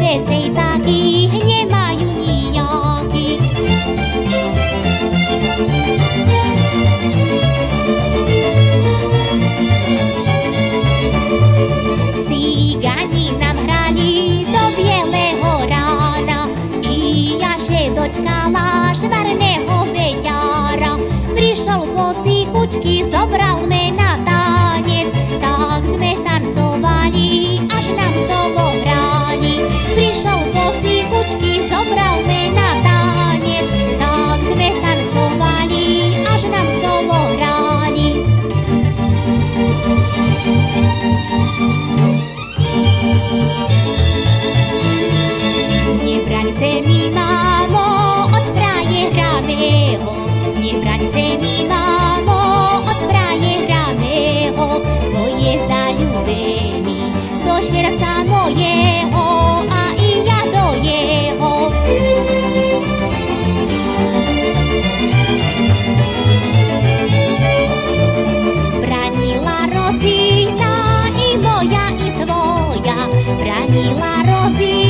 vecej takých nemajú nijakých. Cigani nám hrali do bieleho rána i ja še dočkala švarného beťára. Prišol po cichučky, zobral me na tanec, tak sme tancovali, až nám solo hrali. Prišol po cichučky, zobral me na tanec, tak sme tancovali, až nám solo hrali. Nebraňte mi, mamo, od frajera mého, nebraňte mi, mamo, od frajera mého, bo je zaľúbený do srdca mojeho a i ja do jeho. Branila rodina i moja i tvoja, branila rodina